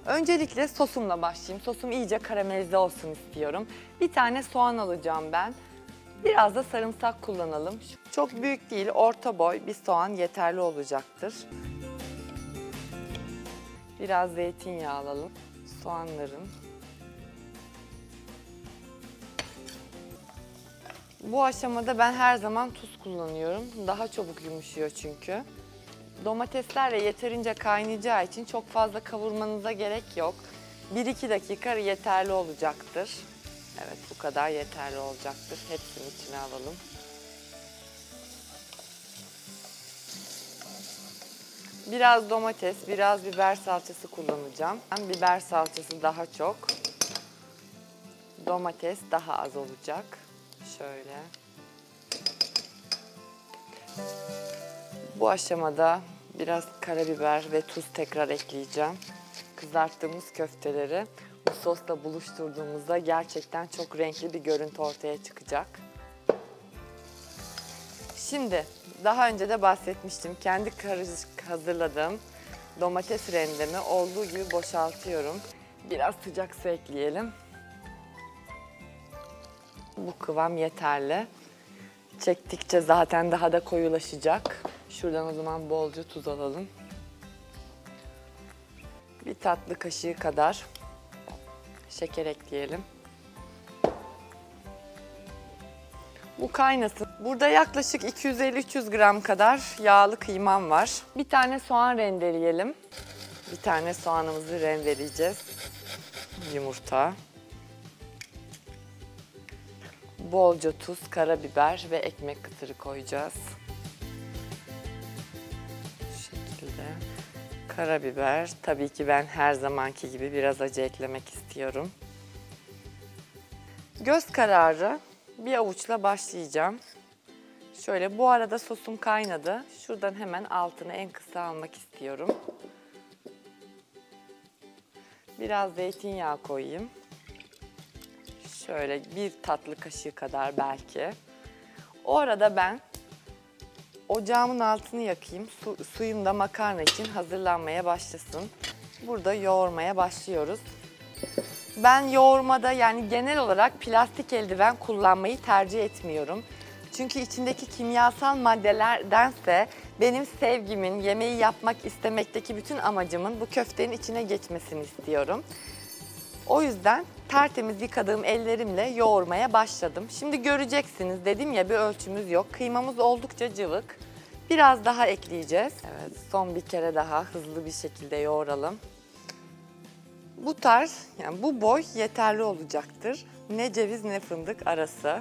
Öncelikle sosumla başlayayım. Sosum iyice karamelize olsun istiyorum. Bir tane soğan alacağım ben. Biraz da sarımsak kullanalım. Çok büyük değil, orta boy bir soğan yeterli olacaktır. Biraz zeytinyağı alalım. Soğanların. Bu aşamada ben her zaman tuz kullanıyorum. Daha çabuk yumuşuyor çünkü. Domateslerle yeterince kaynayacağı için çok fazla kavurmanıza gerek yok. 1-2 dakika yeterli olacaktır. Evet, bu kadar yeterli olacaktır. Hepsini içine alalım. Biraz domates, biraz biber salçası kullanacağım. Ben biber salçası daha çok. Domates daha az olacak. Şöyle. Bu aşamada biraz karabiber ve tuz tekrar ekleyeceğim. Kızarttığımız köfteleri bu sosla buluşturduğumuzda gerçekten çok renkli bir görüntü ortaya çıkacak. Şimdi daha önce de bahsetmiştim. Kendi karışık hazırladığım domates rendemi olduğu gibi boşaltıyorum. Biraz sıcak su ekleyelim. Bu kıvam yeterli. Çektikçe zaten daha da koyulaşacak. Şuradan o zaman bolca tuz alalım. Bir tatlı kaşığı kadar şeker ekleyelim. Bu kaynasın. Burada yaklaşık 250-300 gram kadar yağlı kıymam var. Bir tane soğan rendeleyelim. Bir tane soğanımızı rendeleyeceğiz. Yumurta. Bolca tuz, karabiber ve ekmek kıtırı koyacağız. Bu şekilde. Karabiber. Tabii ki ben her zamanki gibi biraz acı eklemek istiyorum. Göz kararı bir avuçla başlayacağım. Şöyle bu arada sosum kaynadı. Şuradan hemen altını en kısa almak istiyorum. Biraz zeytinyağı koyayım. Şöyle bir tatlı kaşığı kadar belki. O arada ben ocağımın altını yakayım. Suyum da makarna için hazırlanmaya başlasın. Burada yoğurmaya başlıyoruz. Ben yoğurmada yani genel olarak plastik eldiven kullanmayı tercih etmiyorum. Çünkü içindeki kimyasal maddelerdense benim sevgimin, yemeği yapmak istemekteki bütün amacımın bu köftenin içine geçmesini istiyorum. O yüzden tertemiz yıkadığım ellerimle yoğurmaya başladım. Şimdi göreceksiniz, dedim ya bir ölçümüz yok. Kıymamız oldukça cıvık. Biraz daha ekleyeceğiz. Evet, son bir kere daha hızlı bir şekilde yoğuralım. Bu tarz, yani bu boy yeterli olacaktır. Ne ceviz ne fındık arası.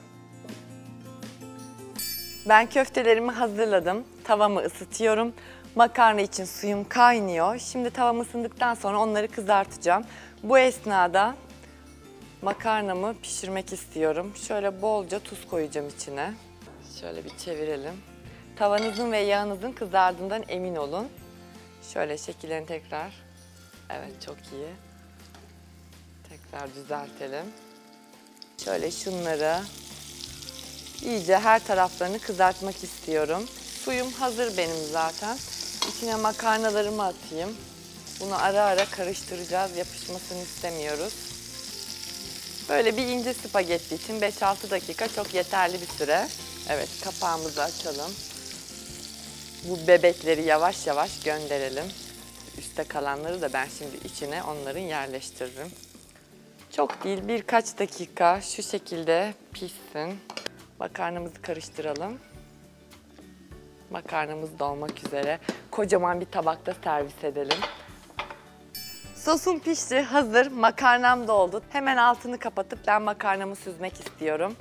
Ben köftelerimi hazırladım. Tavamı ısıtıyorum. Makarna için suyum kaynıyor. Şimdi tavam ısındıktan sonra onları kızartacağım. Bu esnada makarnamı pişirmek istiyorum. Şöyle bolca tuz koyacağım içine. Şöyle bir çevirelim. Tavanızın ve yağınızın kızardığından emin olun. Şöyle şekillerini tekrar. Evet, çok iyi. Tekrar düzeltelim. Şöyle şunları iyice her taraflarını kızartmak istiyorum. Suyum hazır benim zaten. İçine makarnalarımı atayım. Bunu ara ara karıştıracağız. Yapışmasını istemiyoruz. Böyle bir ince spagetti için 5-6 dakika çok yeterli bir süre. Evet, kapağımızı açalım. Bu bebekleri yavaş yavaş gönderelim. Üstte kalanları da ben şimdi içine onların yerleştiririm. Çok değil, birkaç dakika şu şekilde pişsin. Makarnamızı karıştıralım. Makarnamız da olmak üzere. Kocaman bir tabakta servis edelim. Sosum pişti, hazır. Makarnam da oldu. Hemen altını kapatıp ben makarnamı süzmek istiyorum.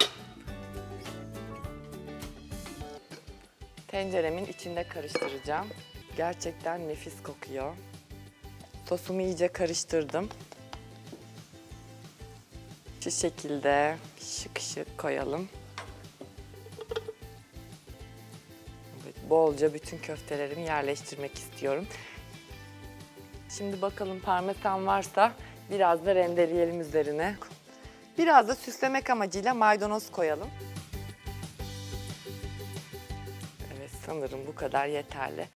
Tenceremin içinde karıştıracağım. Gerçekten nefis kokuyor. Sosumu iyice karıştırdım. Şu şekilde şık şık koyalım. Evet, bolca bütün köftelerimi yerleştirmek istiyorum. Şimdi bakalım parmesan varsa biraz da rendeleyelim üzerine. Biraz da süslemek amacıyla maydanoz koyalım. Evet, sanırım bu kadar yeterli.